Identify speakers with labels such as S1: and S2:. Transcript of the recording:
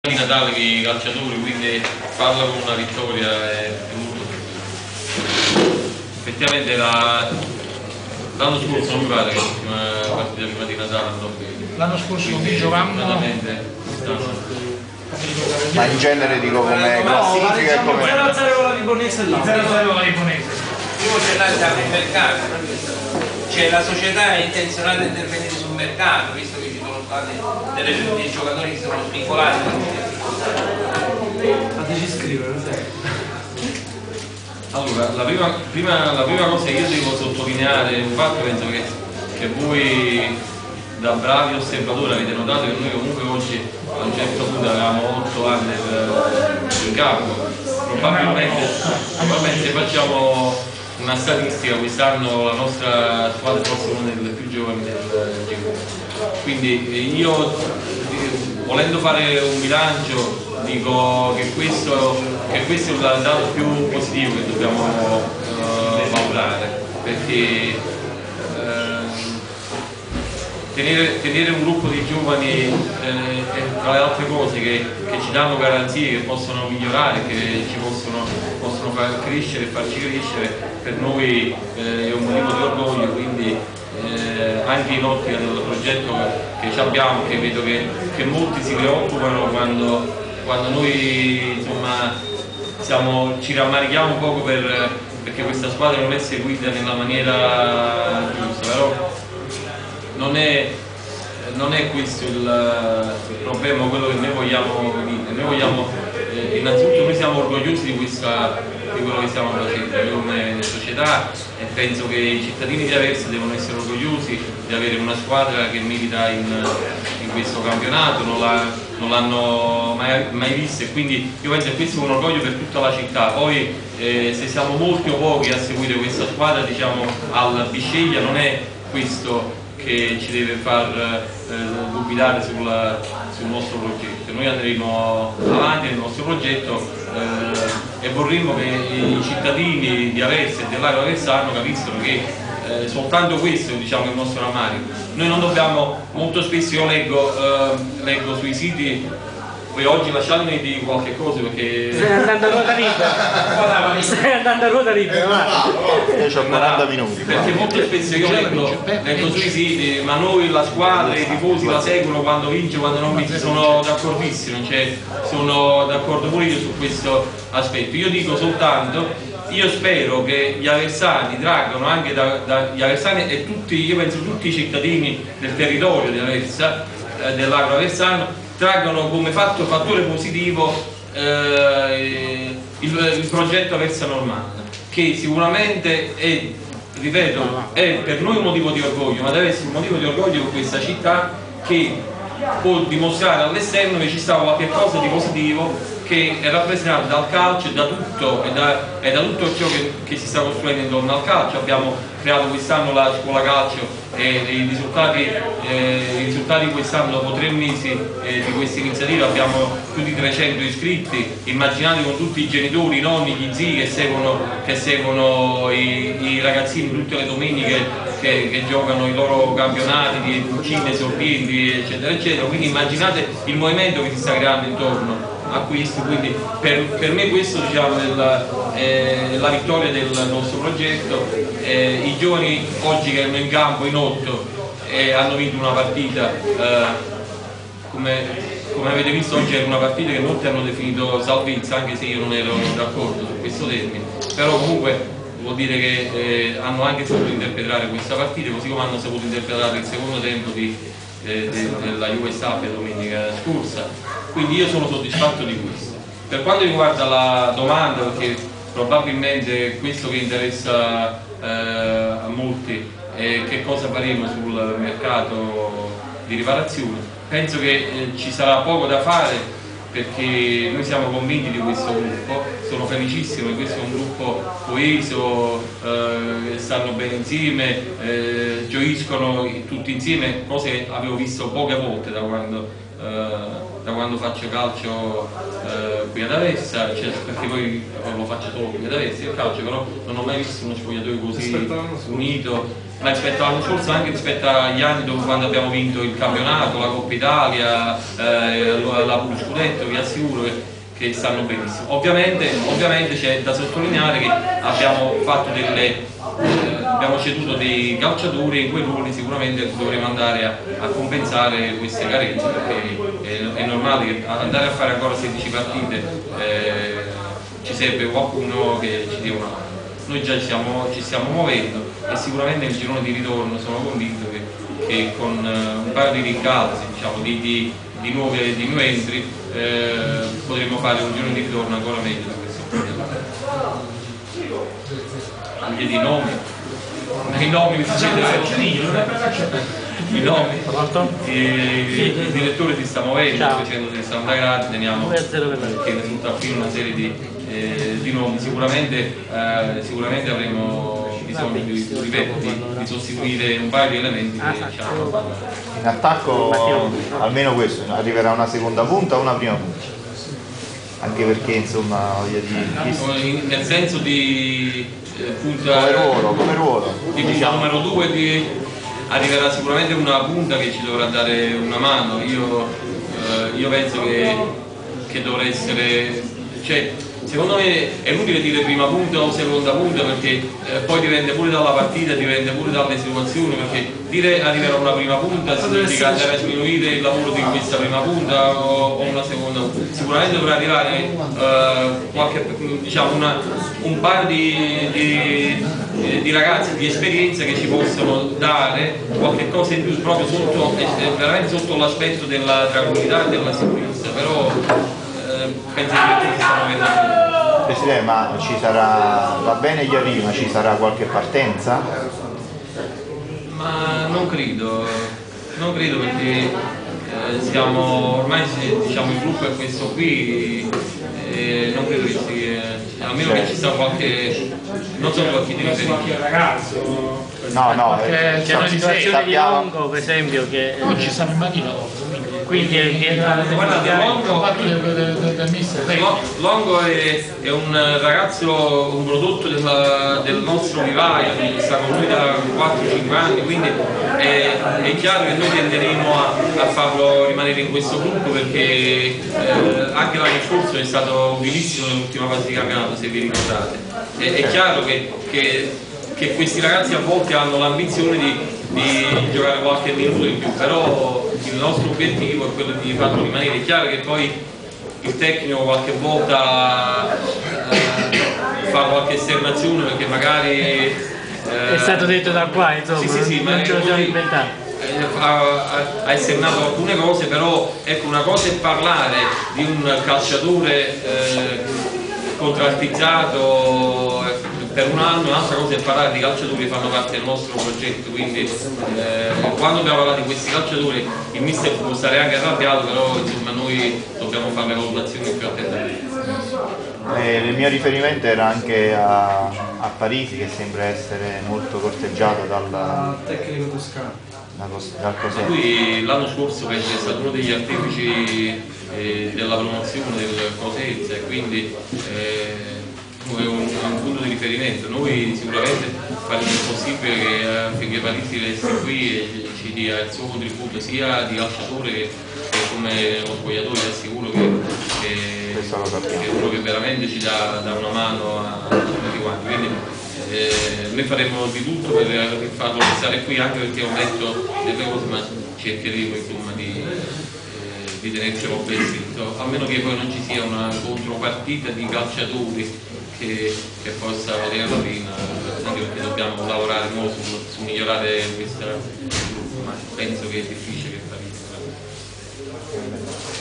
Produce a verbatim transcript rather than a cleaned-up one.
S1: di Natale che i calciatori, quindi farla con una vittoria è, è molto bene. Effettivamente l'anno scorso non mi pare che l'ultima partita prima di Natale andò bene.
S2: L'anno scorso non giocavamo.
S3: Ma in genere dico come classifica e come.
S2: zero a zero con la Vibonese là. zero a zero con la Vibonese.
S4: Primo c'è l'altro il mercato, cioè la società è intenzionata a intervenire sul mercato, visto che ci sono stati delle, dei giocatori che si sono svincolati.
S2: Fateci scrivere, lo sai.
S1: Allora, la prima, prima, la prima cosa che io devo sottolineare, infatti penso che, che voi da bravi osservatori avete notato che noi comunque oggi a un certo punto avevamo otto anni in campo. Probabilmente, probabilmente se facciamo una statistica, quest'anno la nostra squadra è forse una delle più giovani del G uno. Quindi io, volendo fare un bilancio, dico che questo, che questo è il dato più positivo che dobbiamo uh, valutare, perché uh, tenere, tenere un gruppo di giovani eh, è tra le altre cose che, che ci danno garanzie, che possono migliorare, che ci possono, possono far crescere e farci crescere, per noi eh, è un motivo di orgoglio. Quindi eh, anche in ottica del progetto che, che abbiamo, che vedo che, che molti si preoccupano quando, quando noi insomma siamo, ci rammarichiamo un poco per, perché questa squadra non è seguita nella maniera giusta, però non è, non è questo il, il problema, quello che noi vogliamo dire. Noi vogliamo, eh, innanzitutto noi siamo orgogliosi di, questa, di quello che stiamo facendo come società, e penso che i cittadini di Aversa devono essere orgogliosi di avere una squadra che milita in, in questo campionato, non l'hanno mai, mai vista, e quindi io penso che questo è un orgoglio per tutta la città. Poi eh, se siamo molti o pochi a seguire questa squadra, diciamo al Bisceglia, non è questo che ci deve far eh, dubitare sul, sul nostro progetto. Noi andremo avanti nel nostro progetto eh, e vorremmo che i cittadini di Aversa e dell'Agro aversano capiscono che eh, soltanto questo, diciamo, è il nostro rammarico. Noi non dobbiamo, molto spesso io leggo, eh, leggo sui siti. Poi oggi lasciatemi di qualche cosa perché...
S2: Stai andando a ruota libera. Stai andando a ruota libera.
S3: Io ho quaranta minuti.
S1: Perché molto spesso io leggo, leggo sui siti, ma noi la squadra, i tifosi la seguono quando vince, quando non vince. Sono d'accordissimo, cioè sono d'accordo pure io su questo aspetto. Io dico soltanto, io spero che gli aversani traggano anche da, dagli aversani e tutti, io penso tutti i cittadini del territorio di Aversa, eh, dell'Agro aversano, traggano come fatto, fattore positivo eh, il, il progetto Aversa Normanna, che sicuramente è, ripeto, è per noi un motivo di orgoglio, ma deve essere un motivo di orgoglio per questa città, che può dimostrare all'esterno che ci sta qualche cosa di positivo, che è rappresentato dal calcio e da tutto, e da, e da tutto ciò che, che si sta costruendo intorno al calcio. Abbiamo creato quest'anno la scuola calcio e, e i risultati, eh, i risultati quest'anno, dopo tre mesi eh, di questa iniziativa, abbiamo più di trecento iscritti. Immaginate con tutti i genitori, i nonni, gli zii che seguono, che seguono i, i ragazzini tutte le domeniche, che, che giocano i loro campionati di cucine, sorrienti, eccetera eccetera. Quindi immaginate il movimento che si sta creando intorno a questo. Quindi per, per me questo, diciamo, è la, è la vittoria del nostro progetto. Eh, i giovani oggi che erano in campo in otto eh, hanno vinto una partita, eh, come, come avete visto oggi era una partita che molti hanno definito salvezza, anche se io non ero d'accordo su questo termine, però comunque vuol dire che eh, hanno anche saputo interpretare questa partita, così come hanno saputo interpretare il secondo tempo di, eh, de, della Juve Stabia domenica scorsa. Quindi io sono soddisfatto di questo. Per quanto riguarda la domanda, perché probabilmente questo che interessa eh, a molti è che cosa faremo sul mercato di riparazione, penso che eh, ci sarà poco da fare, perché noi siamo convinti di questo gruppo, sono felicissimo che questo è un gruppo coeso, eh, stanno bene insieme, eh, gioiscono tutti insieme, cose che avevo visto poche volte da quando eh, da quando faccio calcio eh, qui ad Aversa, cioè, perché poi lo faccio solo qui ad Aversa il calcio, però non ho mai visto uno spogliatoio così unito, ma rispetto all'anno scorso, anche rispetto agli anni dove quando abbiamo vinto il campionato, la Coppa Italia, eh, la Pullo Scudetto, vi assicuro che, che stanno benissimo. Ovviamente, ovviamente c'è da sottolineare che abbiamo fatto delle Eh, abbiamo ceduto dei calciatori e in quei ruoli sicuramente dovremo andare a, a compensare queste carenze, perché è, è normale che andare a fare ancora sedici partite eh, ci serve qualcuno che ci dia una mano. Noi già ci stiamo, ci stiamo muovendo e sicuramente nel girone di ritorno sono convinto che, che con un paio di rincalzi, diciamo, di, di, di, nuove, di nuovi entri eh, potremo fare un girone di ritorno ancora meglio di questo. Anche di nomi, i nomi mi i nomi, il, il direttore si sta muovendo, sta facendo sessanta gradi, teniamo che risulta qui una serie di, eh, di nomi, sicuramente, eh, sicuramente avremo bisogno di, ripeto, di, di sostituire un paio di elementi che diciamo.
S3: In attacco almeno questo, arriverà una seconda punta o una prima punta? Anche perché insomma voglio dire,
S1: nel senso di eh, punta,
S3: come ruolo, come ruolo
S1: di punta diciamo. Numero due di, arriverà sicuramente una punta che ci dovrà dare una mano. Io, eh, io penso che, che dovrà essere, cioè, secondo me è inutile dire prima punta o seconda punta, perché eh, poi dipende pure dalla partita, dipende pure dalle situazioni, perché dire arriverà una prima punta significa andare a sminuire il lavoro di questa prima punta o, o una seconda punta. Sicuramente dovrà arrivare eh, qualche, diciamo una, un paio di, di, di ragazzi di esperienza che ci possono dare qualche cosa in più proprio sotto, veramente sotto l'aspetto della tranquillità e della sicurezza, però penso che tutti stanno vedendo.
S3: Presidente, ma ci sarà, va bene gli arrivi, ma ci sarà qualche partenza?
S1: Ma non credo, non credo perché eh, siamo, ormai diciamo il gruppo è questo qui, eh, non credo che sia, almeno che ci sia qualche, non so qualche di riferimento.
S3: No, no,
S2: c'è una situazione di Longo per esempio che
S5: non ci stanno in macchina
S2: quindi
S1: guardate, Longo, Longo è, è un ragazzo, un prodotto della, del nostro vivaio, che sta con noi da quattro cinque anni, quindi è, è chiaro che noi tenderemo a, a farlo rimanere in questo gruppo, perché eh, anche l'anno scorso è stato utilissimo nell'ultima fase di campionato, se vi ricordate. È, è chiaro che, che, che questi ragazzi a volte hanno l'ambizione di, di giocare qualche minuto in più, però il nostro obiettivo è quello di farlo rimanere. È chiaro che poi il tecnico qualche volta eh, fa qualche esternazione, perché magari eh,
S2: è stato detto da qua, insomma,
S1: sì, sì, sì,
S2: non ce lo siamo inventato.
S1: Ha, ha esternato alcune cose, però ecco, una cosa è parlare di un calciatore eh, contrattizzato per un anno, un'altra cosa è parlare di calciatori che fanno parte del nostro progetto, quindi eh, quando abbiamo parlato di questi calciatori il mister può stare anche arrabbiato, però insomma noi dobbiamo fare le valutazioni più attentamente.
S3: Eh, il mio riferimento era anche a, a Parisi, che sembra essere molto corteggiato dal
S5: tecnico toscano.
S3: Dal Cosenza.
S1: Lui l'anno scorso penso è stato uno degli artefici eh, della promozione del Cosenza, e quindi eh, è un, un punto di riferimento. Noi sicuramente faremo il possibile che affinché Parisi resti qui e ci dia il suo contributo sia di calciatore che, che come lo spogliatore. Vi assicuro che, che, che è uno che veramente ci dà, dà una mano a, a tutti quanti. Quindi, eh, noi faremo di tutto per farlo restare qui, anche perché ho letto delle cose, ma cercheremo insomma di, eh, di tenercelo ben scritto, a meno che poi non ci sia una contropartita di calciatori che, che possa valere la pena, anche perché dobbiamo lavorare molto su, su migliorare questo gruppo, ma penso che è difficile che faremo.